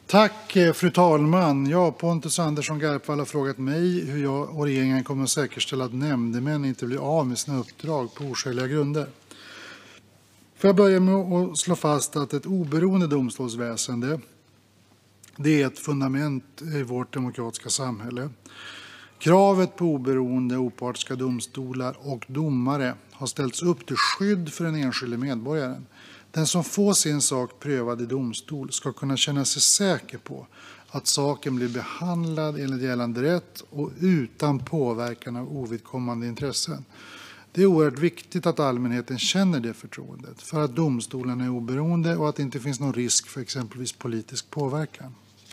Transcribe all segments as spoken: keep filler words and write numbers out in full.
Tack, fru talman. Ja, Pontus Andersson Garpvall har frågat mig hur jag och regeringen kommer att säkerställa att nämndemän inte blir av med sina uppdrag på oskäliga grunder. Får jag börja med att slå fast att ett oberoende domstolsväsende det är ett fundament i vårt demokratiska samhälle. Kravet på oberoende och opartiska domstolar och domare har ställts upp till skydd för den enskilde medborgaren. Den som får sin sak prövad i domstol ska kunna känna sig säker på att saken blir behandlad enligt gällande rätt och utan påverkan av ovidkommande intressen. Det är oerhört viktigt att allmänheten känner det förtroendet för att domstolarna är oberoende och att det inte finns någon risk för exempelvis politisk påverkan.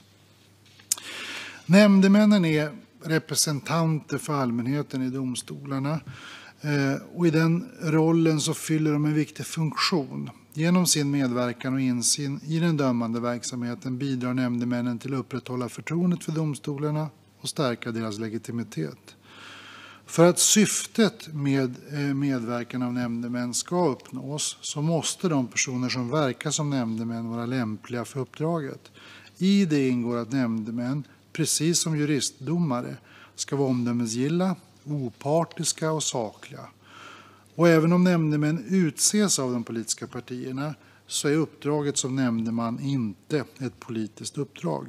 Nämndemännen är representanter för allmänheten i domstolarna och i den rollen så fyller de en viktig funktion. Genom sin medverkan och insyn i den dömande verksamheten bidrar nämndemännen till att upprätthålla förtroendet för domstolarna och stärka deras legitimitet. För att syftet med medverkan av nämndemän ska uppnås så måste de personer som verkar som nämndemän vara lämpliga för uppdraget. I det ingår att nämndemän, precis som juristdomare, ska vara omdömesgilla, opartiska och sakliga. Och även om nämndemän utses av de politiska partierna så är uppdraget som nämndeman inte ett politiskt uppdrag.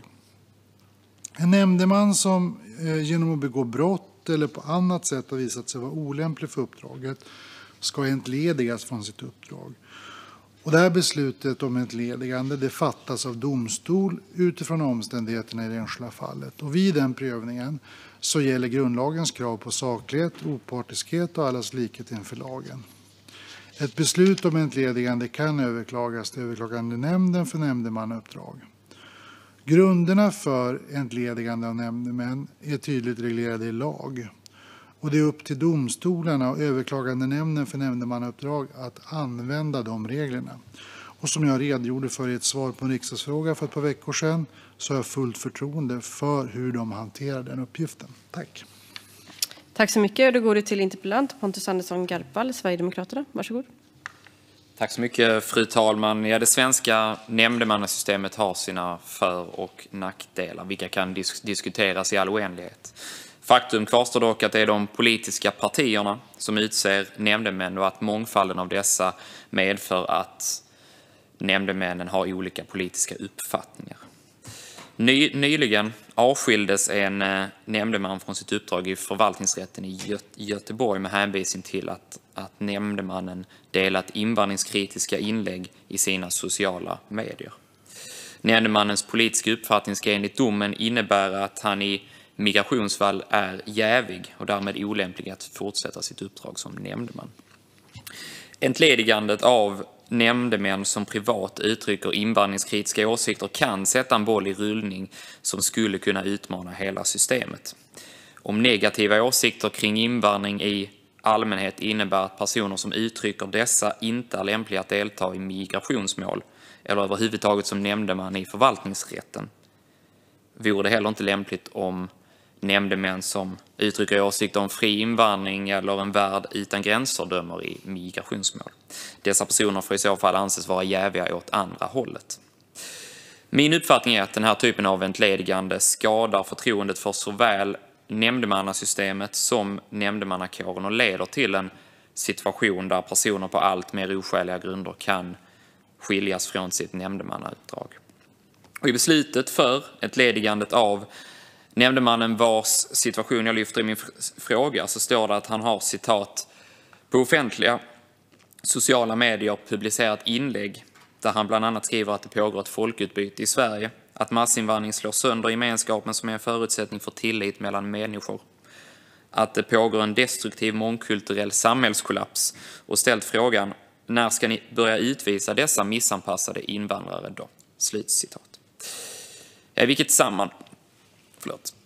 En nämndeman som genom att begå brott eller på annat sätt har visat sig vara olämplig för uppdraget ska entledigas från sitt uppdrag. Och det här beslutet om entledigande det fattas av domstol utifrån omständigheterna i det enskilda fallet. Och vid den prövningen så gäller grundlagens krav på saklighet, opartiskhet och allas likhet inför lagen. Ett beslut om entledigande kan överklagas till överklagandenämnden för nämndemannauppdrag. Grunderna för entledigande av nämndemän är tydligt reglerade i lag. Och det är upp till domstolarna och överklagandenämnden för nämndemannauppdrag att använda de reglerna. Och som jag redogjorde för i ett svar på en riksdagsfråga för ett par veckor sedan så har jag fullt förtroende för hur de hanterar den uppgiften. Tack. Tack så mycket. Då går det till interpellant Pontus Andersson Garpvall, Sverigedemokraterna. Varsågod. Tack så mycket, fru talman. Ja, det svenska nämndemannasystemet har sina för- och nackdelar, vilka kan dis- diskuteras i all oändlighet. Faktum kvarstår dock att det är de politiska partierna som utser nämndemän och att mångfalden av dessa medför att nämndemännen har olika politiska uppfattningar. Ny, nyligen avskildes en eh, nämndeman från sitt uppdrag i förvaltningsrätten i Gö- Göteborg med hänvisning till att, att nämndemannen delat invandringskritiska inlägg i sina sociala medier. Nämndemannens politiska uppfattning ska enligt domen innebära att han i migrationsfall är jävig och därmed olämplig att fortsätta sitt uppdrag som nämndeman. Entledigandet av nämndemän som privat uttrycker invandringskritiska åsikter kan sätta en boll i rullning som skulle kunna utmana hela systemet. Om negativa åsikter kring invandring i allmänhet innebär att personer som uttrycker dessa inte är lämpliga att delta i migrationsmål eller överhuvudtaget som nämndeman i förvaltningsrätten, vore det heller inte lämpligt om nämndemän som uttrycker åsikter om fri invandring eller en värld utan gränser dömer i migrationsmål. Dessa personer får i så fall anses vara jäviga åt andra hållet. Min uppfattning är att den här typen av entledigande skadar förtroendet för såväl nämndemannasystemet som nämndemannakåren och leder till en situation där personer på allt mer oskäliga grunder kan skiljas från sitt nämndemannauppdrag. Och i beslutet för entledigandet av nämndemannen vars situation jag lyfter i min fråga så står det att han har citat på offentliga sociala medier publicerat inlägg där han bland annat skriver att det pågår ett folkutbyte i Sverige, att massinvandring slår sönder gemenskapen som är en förutsättning för tillit mellan människor, att det pågår en destruktiv mångkulturell samhällskollaps och ställt frågan när ska ni börja utvisa dessa missanpassade invandrare då? Slutcitat. I vilket samman... Förlåt.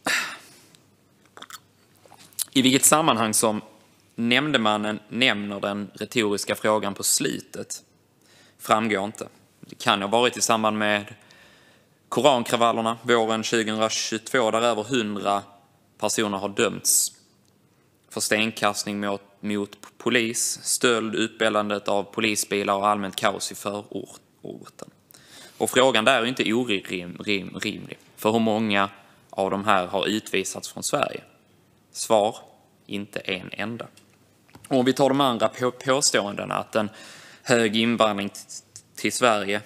I vilket sammanhang som nämndemannen nämner den retoriska frågan på slutet framgår inte. Det kan ha varit i samband med korankravallerna våren tjugohundratjugotvå där över hundra personer har dömts för stenkastning mot, mot polis, stöld, utbällandet av polisbilar och allmänt kaos i förorten. Och frågan där är inte orimlig. För hur många av de här har utvisats från Sverige? Svar, inte en enda. Och om vi tar de andra på påståendena att en hög invandring till Sverige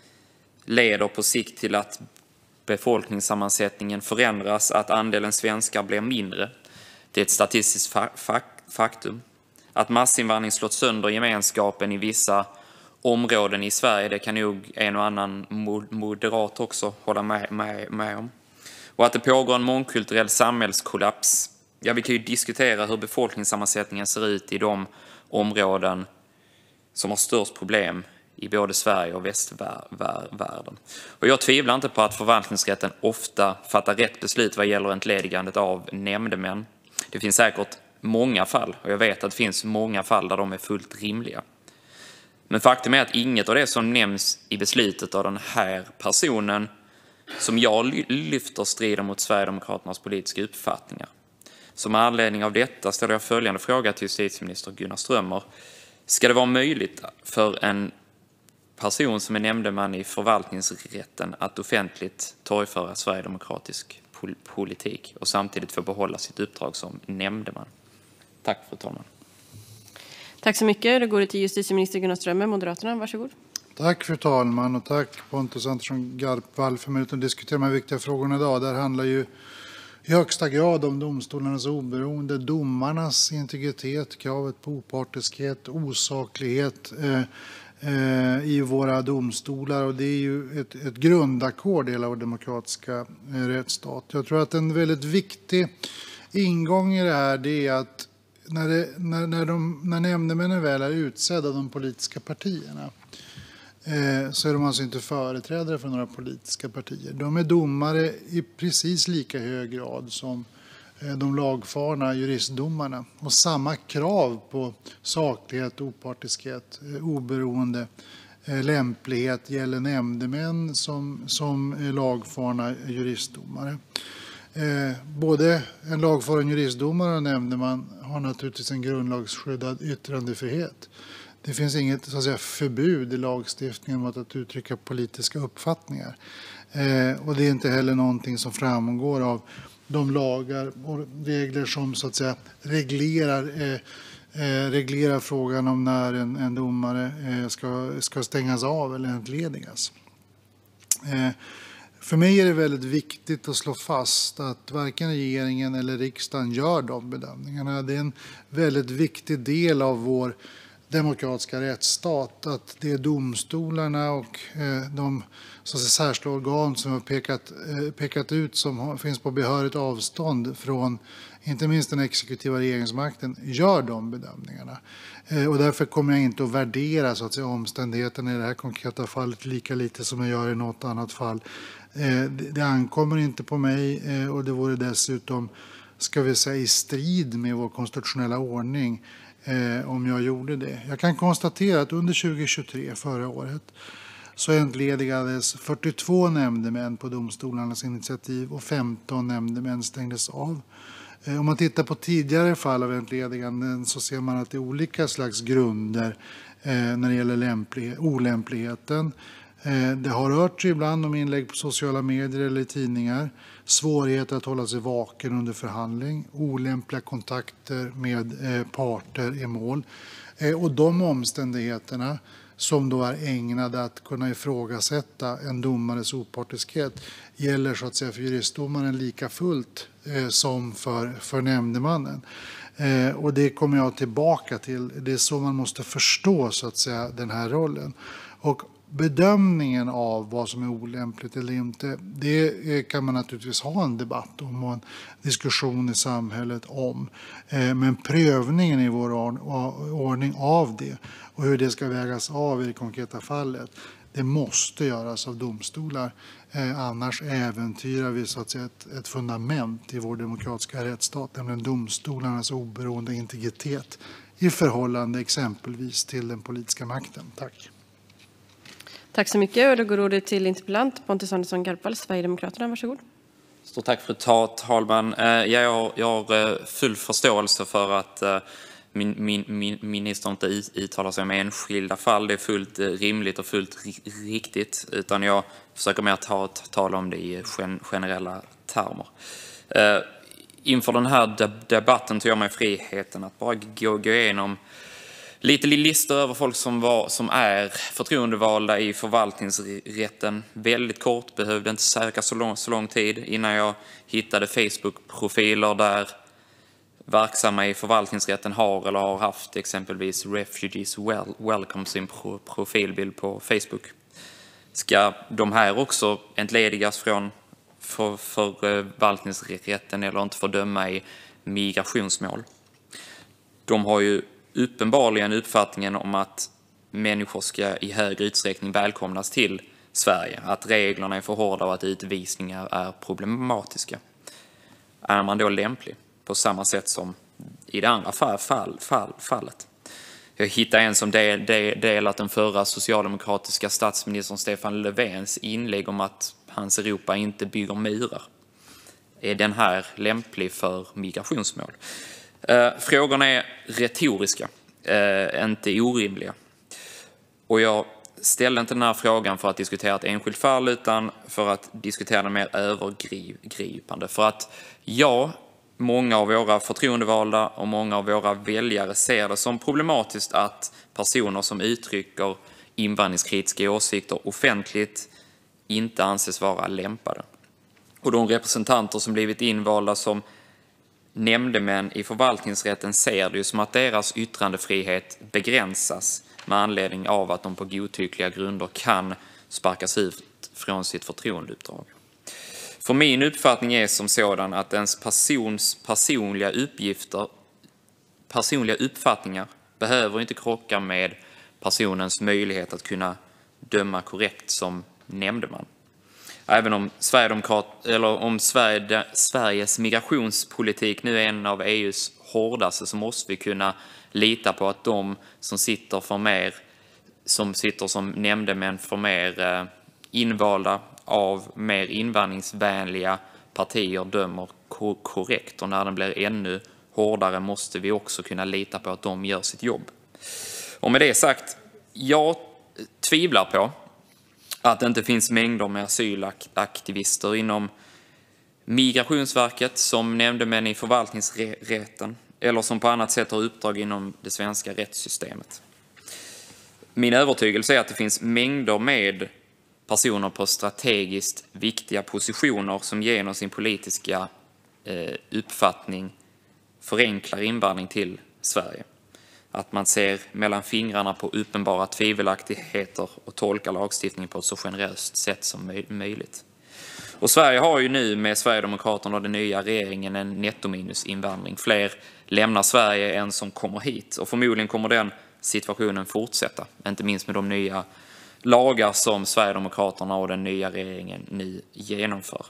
leder på sikt till att befolkningssammansättningen förändras, att andelen svenskar blir mindre. Det är ett statistiskt fa fa faktum. Att massinvandring slått sönder gemenskapen i vissa områden i Sverige, det kan nog en och annan moderat också hålla med, med, med om. Och att det pågår en mångkulturell samhällskollaps. Ja, vi kan ju diskutera hur befolkningssammansättningen ser ut i de områden som har störst problem i både Sverige och västvärlden. Och jag tvivlar inte på att förvaltningsrätten ofta fattar rätt beslut vad gäller entledigandet av nämndemän. Det finns säkert många fall, och jag vet att det finns många fall där de är fullt rimliga. Men faktum är att inget av det som nämns i beslutet av den här personen som jag lyfter strider mot Sverigedemokraternas politiska uppfattningar. Så med anledning av detta ställer jag följande fråga till justitieminister Gunnar Strömmer. Ska det vara möjligt för en person som är nämndeman i förvaltningsrätten att offentligt torgföra sverigedemokratisk pol politik och samtidigt få behålla sitt uppdrag som nämndeman? Tack, fru talman. Tack så mycket. Då går det till justitieminister Gunnar Strömmer, Moderaterna. Varsågod. Tack, fru talman, och tack Pontus Andersson Garpvall för möjligheten att diskutera de här viktiga frågorna idag. Det handlar ju i högsta grad om domstolarnas oberoende, domarnas integritet, kravet på opartiskhet, osaklighet eh, eh, i våra domstolar, och det är ju ett, ett grundackord i hela vår demokratiska eh, rättsstat. Jag tror att en väldigt viktig ingång i det här, det är att när, det, när, när, de, när nämndemännen väl är utsedda av de politiska partierna, eh, så är de alltså inte företrädare för några politiska partier. De är domare i precis lika hög grad som eh, de lagfarna juristdomarna. Och samma krav på saklighet, opartiskhet, eh, oberoende, eh, lämplighet gäller nämndemän som, som är lagfarna juristdomare. Eh, både en lagfaren juristdomare och en nämndeman har naturligtvis en grundlagsskyddad yttrandefrihet. Det finns inget, så att säga, förbud i lagstiftningen mot att uttrycka politiska uppfattningar. Eh, och det är inte heller någonting som framgår av de lagar och regler som, så att säga, reglerar, eh, eh, reglerar frågan om när en, en domare eh, ska, ska stängas av eller entledigas. Eh, För mig är det väldigt viktigt att slå fast att varken regeringen eller riksdagen gör de bedömningarna. Det är en väldigt viktig del av vår demokratiska rättsstat att det är domstolarna och de, så att säga, särskilda organ som har pekat, pekat ut som finns på behörigt avstånd från inte minst den exekutiva regeringsmakten gör de bedömningarna. Och därför kommer jag inte att värdera, så att säga, omständigheterna i det här konkreta fallet lika lite som jag gör i något annat fall. Det ankommer inte på mig, och det vore dessutom, ska vi säga, i strid med vår konstitutionella ordning om jag gjorde det. Jag kan konstatera att under tjugohundratjugotre, förra året, så entledigades fyrtiotvå nämndemän på domstolarnas initiativ och femton nämndemän stängdes av. Om man tittar på tidigare fall av entlediganden så ser man att det är olika slags grunder när det gäller lämplighet, olämpligheten. Det har rört sig ibland om inlägg på sociala medier eller i tidningar, svårigheter att hålla sig vaken under förhandling, olämpliga kontakter med parter i mål. Och de omständigheterna som då är ägnade att kunna ifrågasätta en domares opartiskhet gäller, så att säga, för juristdomaren lika fullt eh, som för, för nämndemannen. Eh, och det kommer jag tillbaka till. Det är så man måste förstå, så att säga, den här rollen. Och bedömningen av vad som är olämpligt eller inte, det kan man naturligtvis ha en debatt om och en diskussion i samhället om. Men prövningen i vår ordning av det och hur det ska vägas av i det konkreta fallet, det måste göras av domstolar. Annars äventyrar vi, så att säga, ett, ett fundament i vår demokratiska rättsstat, nämligen domstolarnas oberoende integritet i förhållande exempelvis till den politiska makten. Tack. Tack så mycket. Och då går ordet till interpellant Pontus Andersson Garpvall, Sverigedemokraterna. Varsågod. Stort tack, fru talman. Jag har, jag har full förståelse för att min, min, min, ministern inte uttalar sig om enskilda fall. Det är fullt rimligt och fullt riktigt, utan jag försöker mer ta, tala om det i gen, generella termer. Uh, inför den här debatten tog jag mig friheten att bara gå, gå igenom lite listor över folk som, var, som är förtroendevalda i förvaltningsrätten. Väldigt kort, behövde inte söka så lång, så lång tid innan jag hittade Facebook-profiler där verksamma i förvaltningsrätten har eller har haft exempelvis Refugees well, Welcome sin pro, profilbild på Facebook. Ska de här också entledigas från för, förvaltningsrätten eller inte få döma i migrationsmål? De har ju uppenbarligen uppfattningen om att människor ska i högre utsträckning välkomnas till Sverige, att reglerna är för hårda och att utvisningar är problematiska. Är man då lämplig på samma sätt som i det andra fall, fall, fall, fallet? Jag hittade en som del, del, delat den förra socialdemokratiska statsministern Stefan Löfvens inlägg om att hans Europa inte bygger murar. Är den här lämplig för migrationsmål? Eh, frågorna är retoriska, eh, inte orimliga. Och jag ställde inte den här frågan för att diskutera ett enskilt fall utan för att diskutera det mer övergripande. För att ja, många av våra förtroendevalda och många av våra väljare ser det som problematiskt att personer som uttrycker invandringskritiska åsikter offentligt inte anses vara lämpade. Och de representanter som blivit invalda som nämndemän i förvaltningsrätten ser det ju som att deras yttrandefrihet begränsas med anledning av att de på godtyckliga grunder kan sparkas ut från sitt förtroendeuppdrag. För min uppfattning är som sådan att ens persons personliga uppgifter, personliga uppfattningar behöver inte krocka med personens möjlighet att kunna döma korrekt som nämndeman. Även om, Sverigedemokrat, eller om Sverige, Sveriges migrationspolitik nu är en av E U:s hårdaste, så måste vi kunna lita på att de som sitter, för mer, som, sitter som nämndemän för mer eh, invalda av mer invandringsvänliga partier dömer ko- korrekt. Och när den blir ännu hårdare måste vi också kunna lita på att de gör sitt jobb. Och med det sagt, jag tvivlar på att det inte finns mängder med asylaktivister inom Migrationsverket som nämndemän i förvaltningsrätten eller som på annat sätt har uppdrag inom det svenska rättssystemet. Min övertygelse är att det finns mängder med personer på strategiskt viktiga positioner som genom sin politiska eh, uppfattning förenklar invandring till Sverige. Att man ser mellan fingrarna på uppenbara tvivelaktigheter och tolkar lagstiftningen på ett så generöst sätt som möjligt. Och Sverige har ju nu med Sverigedemokraterna och den nya regeringen en nettominusinvandring. Fler lämnar Sverige än som kommer hit. Och förmodligen kommer den situationen fortsätta. Inte minst med de nya lagar som Sverigedemokraterna och den nya regeringen nu genomför.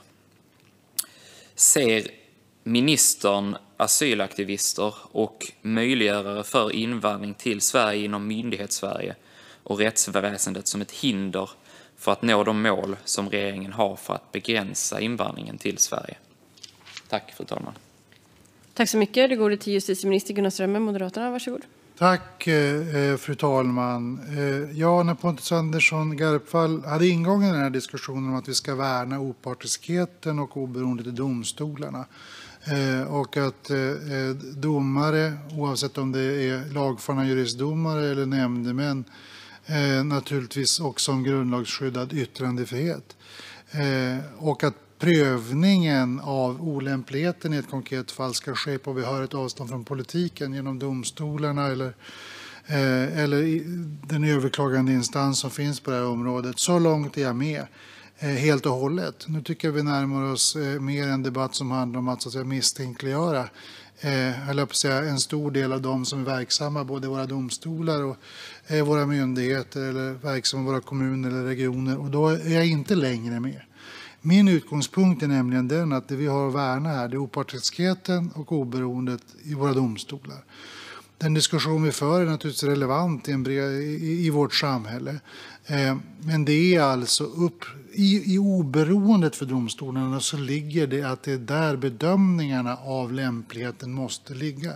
Ser ministern asylaktivister och möjliggörare för invandring till Sverige inom myndighetssverige och rättsväsendet som ett hinder för att nå de mål som regeringen har för att begränsa invandringen till Sverige? Tack, fru talman. Tack så mycket. Det går till justitieminister Gunnar Strömmer, Moderaterna. Varsågod. Tack, eh, fru talman. Eh, ja, när Pontus Andersson Garpvall hade ingången i den här diskussionen om att vi ska värna opartiskheten och oberoendet i domstolarna. Eh, och att eh, domare, oavsett om det är lagfarna juristdomare eller nämndemän, eh, naturligtvis också en grundlagsskyddad yttrandefrihet. Eh, och att prövningen av olämpligheten i ett konkret fall ska ske på behörigt avstånd från politiken genom domstolarna eller, eh, eller den överklagande instans som finns på det här området. Så långt är jag med. Helt och hållet. Nu tycker jag vi närmar oss eh, mer en debatt som handlar om att, så att säga, misstänkliggöra eh, eller på att säga, en stor del av dem som är verksamma både i våra domstolar och eh, våra myndigheter eller verksamma i våra kommuner eller regioner, och då är jag inte längre med. Min utgångspunkt är nämligen den att det vi har att värna här, det är opartiskheten och oberoendet i våra domstolar. Den diskussion vi för är naturligtvis relevant i, en bred, i, i vårt samhälle. Eh, men det är alltså upp, i, i oberoendet för domstolarna så ligger det att det är där bedömningarna av lämpligheten måste ligga.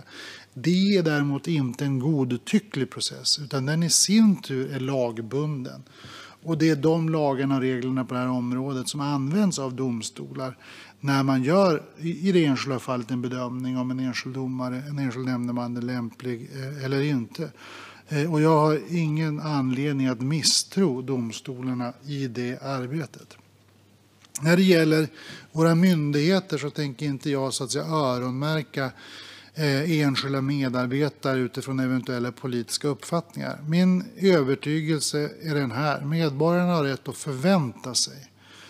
Det är däremot inte en godtycklig process, utan den i sin tur är lagbunden. Och det är de lagarna och reglerna på det här området som används av domstolar när man gör i det enskilda fallet en bedömning om en enskild domare, en enskild nämndeman är lämplig eller inte. Och jag har ingen anledning att misstro domstolarna i det arbetet. När det gäller våra myndigheter så tänker inte jag så att säga öronmärka enskilda medarbetare utifrån eventuella politiska uppfattningar. Min övertygelse är den här: medborgarna har rätt att förvänta sig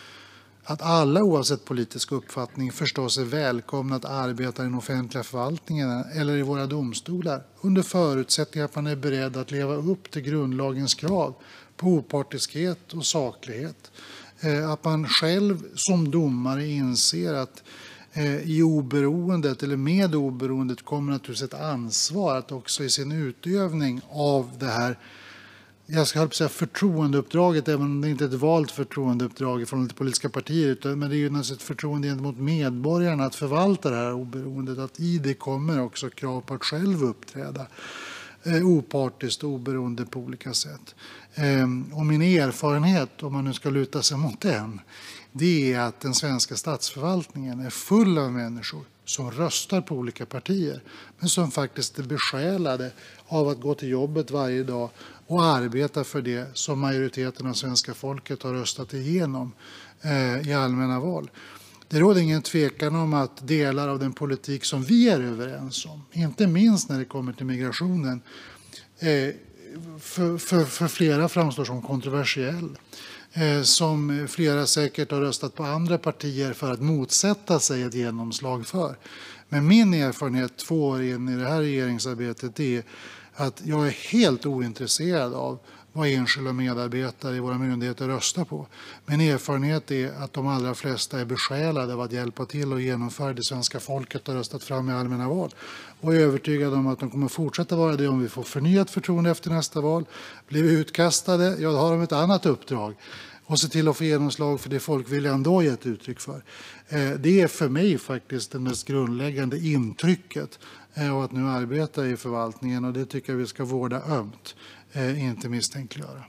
att alla oavsett politisk uppfattning förstås är välkomna att arbeta i den offentliga förvaltningen eller i våra domstolar under förutsättning att man är beredd att leva upp till grundlagens krav på opartiskhet och saklighet. Att man själv som domare inser att i oberoendet eller med oberoendet kommer naturligtvis ett ansvar att också i sin utövning av det här, jag ska säga förtroendeuppdraget, även om det inte är ett valt förtroendeuppdrag från de politiska partier, utan, men det är ju naturligtvis ett förtroende gentemot medborgarna att förvalta det här oberoendet, att i det kommer också krav på att själv uppträda eh, opartiskt och oberoende på olika sätt. Eh, och min erfarenhet, om man nu ska luta sig mot den, det är att den svenska statsförvaltningen är full av människor som röstar på olika partier men som faktiskt är besjälade av att gå till jobbet varje dag och arbeta för det som majoriteten av svenska folket har röstat igenom eh, i allmänna val. Det råder ingen tvekan om att delar av den politik som vi är överens om, inte minst när det kommer till migrationen, eh, för, för, för flera framstår som kontroversiell. Eh, som flera säkert har röstat på andra partier för att motsätta sig ett genomslag för. Men min erfarenhet två år in i det här regeringsarbetet är att jag är helt ointresserad av vad enskilda medarbetare i våra myndigheter röstar på. Min erfarenhet är att de allra flesta är besjälade av att hjälpa till och genomföra det svenska folket har röstat fram i allmänna val. Och är övertygad om att de kommer fortsätta vara det om vi får förnyat förtroende efter nästa val. Blir vi utkastade, ja då har de ett annat uppdrag. Och se till att få genomslag för det folkviljan då gett uttryck för. Det är för mig faktiskt det mest grundläggande intrycket av att nu arbeta i förvaltningen, och det tycker jag vi ska vårda ömt, inte misstänkliggöra.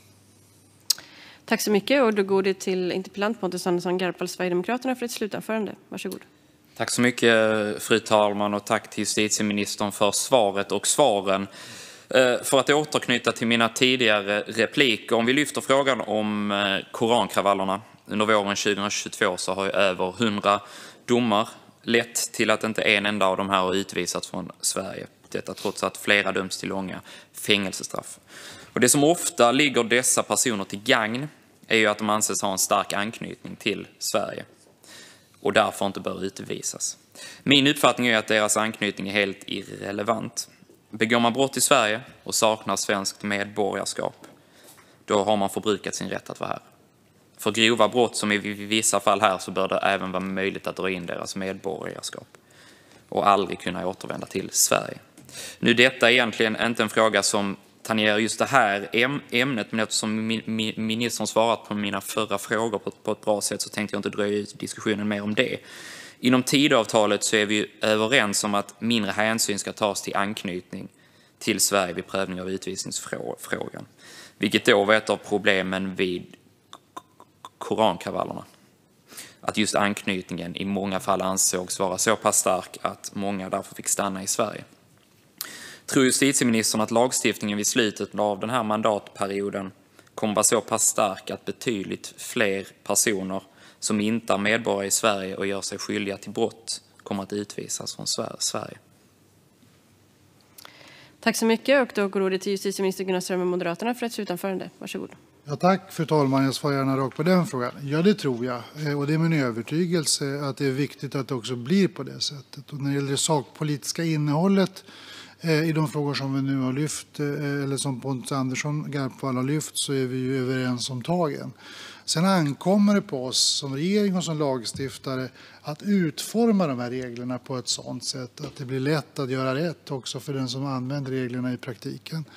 Tack så mycket, och då går det till interpellant Pontus Andersson Garpal, Sverigedemokraterna, för ett slutanförande. Varsågod. Tack så mycket, fru talman, och tack till justitieministern för svaret och svaren. För att återknyta till mina tidigare repliker, om vi lyfter frågan om korankravallerna. Under våren tjugohundratjugotvå så har ju över hundra domar lett till att inte en enda av de här har utvisats från Sverige. Detta trots att flera döms till långa fängelsestraff. Och det som ofta ligger dessa personer till gagn är ju att de anses ha en stark anknytning till Sverige och därför inte bör utvisas. Min uppfattning är att deras anknytning är helt irrelevant. Begår man brott i Sverige och saknar svenskt medborgarskap, då har man förbrukat sin rätt att vara här. För grova brott, som i vissa fall här, så bör det även vara möjligt att dra in deras medborgarskap och aldrig kunna återvända till Sverige. Nu, detta är egentligen inte en fråga som tangerar just det här ämnet, men eftersom ministern svarat på mina förra frågor på ett bra sätt så tänkte jag inte dröja ut diskussionen mer om det. Inom Tidöavtalet så är vi överens om att mindre hänsyn ska tas till anknytning till Sverige vid prövning av utvisningsfrågan, vilket då var ett av problemen vid korankravallerna. Att just anknytningen i många fall ansågs vara så pass stark att många därför fick stanna i Sverige. Tror justitieministern att lagstiftningen vid slutet av den här mandatperioden kommer vara så pass stark att betydligt fler personer som inte är medborgare i Sverige och gör sig skyldiga till brott kommer att utvisas från Sverige? Tack så mycket, och då går ordet till justitieminister Gunnar Strömmer, Moderaterna, för ett slutanförande. Varsågod. Ja, tack fru talman, jag svarar gärna rakt på den frågan. Ja, det tror jag, och det är min övertygelse att det är viktigt att det också blir på det sättet. Och när det gäller det sakpolitiska innehållet i de frågor som vi nu har lyft, eller som Pontus Andersson Garpal har lyft, så är vi ju överens om tagen. Sen ankommer det på oss som regering och som lagstiftare att utforma de här reglerna på ett sådant sätt att det blir lätt att göra rätt också för den som använder reglerna i praktiken.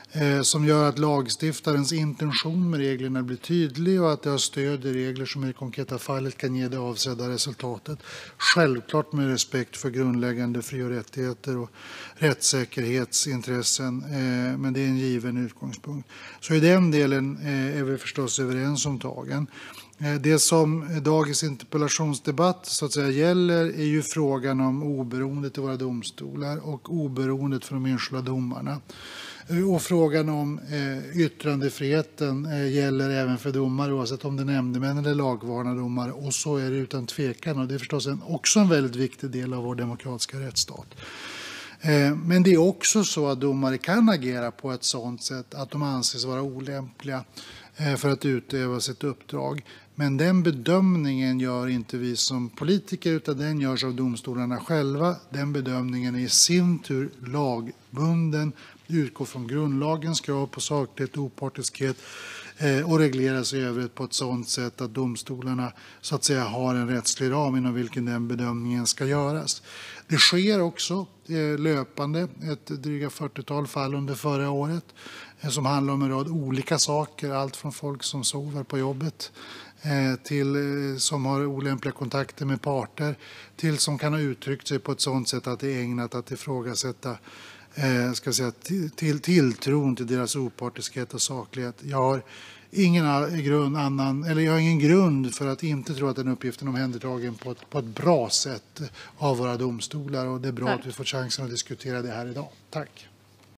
eh, som gör att lagstiftarens intention med reglerna blir tydlig och att det har stöd i regler som i det konkreta fallet kan ge det avsedda resultatet. Självklart med respekt för grundläggande fri- och rättigheter och rättssäkerhetsintressen, eh, men det är en given utgångspunkt. Så i den delen eh, är vi förstås överens om tagen. Det som dagens interpellationsdebatt så att säga gäller är ju frågan om oberoendet i våra domstolar och oberoendet för de enskilda domarna. Och frågan om eh, yttrandefriheten eh, gäller även för domare oavsett om det är nämndemän eller lagvarna domare, och så är det utan tvekan, och det är förstås en, också en väldigt viktig del av vår demokratiska rättsstat. Eh, men det är också så att domare kan agera på ett sådant sätt att de anses vara olämpliga eh, för att utöva sitt uppdrag. Men den bedömningen gör inte vi som politiker, utan den görs av domstolarna själva. Den bedömningen är i sin tur lagbunden, utgår från grundlagens krav på saklighet och opartiskhet eh, och regleras i övrigt på ett sådant sätt att domstolarna så att säga har en rättslig ram inom vilken den bedömningen ska göras. Det sker också eh, löpande ett dryga fyrtiotal fall under förra året eh, som handlar om en rad olika saker, allt från folk som sover på jobbet till som har olämpliga kontakter med parter, till som kan ha uttryckt sig på ett sådant sätt att det är ägnat att ifrågasätta eh, ska säga, till, till, tilltron till deras opartiskhet och saklighet. Jag har ingen grund, annan, eller jag har ingen grund för att inte tro att den uppgiften är omhändertagen på ett, på ett bra sätt av våra domstolar, och det är bra Tack. Att vi får chansen att diskutera det här idag. Tack.